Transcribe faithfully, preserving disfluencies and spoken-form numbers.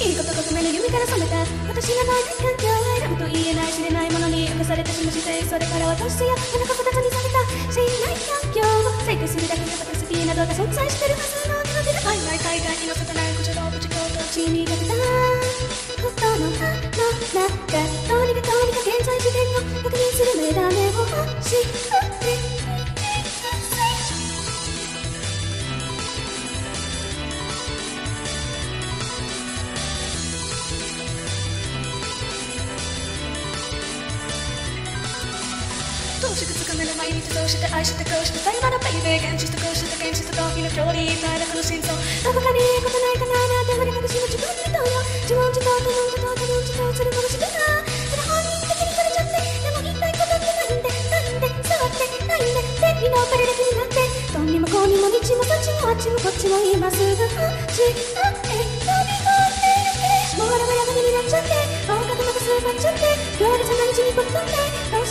いいことごとめの夢から覚めた私がない環境選ぶと言えない知れないものに侵されてしまう姿勢それから私やお腹こたつにされた信頼環境を制御するだけのカタスティなどが存在してるはずの苦手な曖昧海外に乗せたない口動物境と地にかけたことの葉の中どうにかどうにか現在時点を確認する目覚めを欲しくてどうしてつかめる毎日どうして愛してこうしてさよならベイベー現実とこうして現実と逃避の距離絶えなくの心臓どこかにいいことないかななんて胸隠しの自分に動揺自問自答と問自答と問自答するかもしれないそれ本人的にされちゃってでも言いたいことってないんでないんで触ってないんで天理のおかげで気になってどんにもこうにも道もそっちもあっちもこっちも今すぐ走って飛び込んでるけもうラブラブになっちゃって大方またスーパーっちゃって強烈な道にぶっ飛んで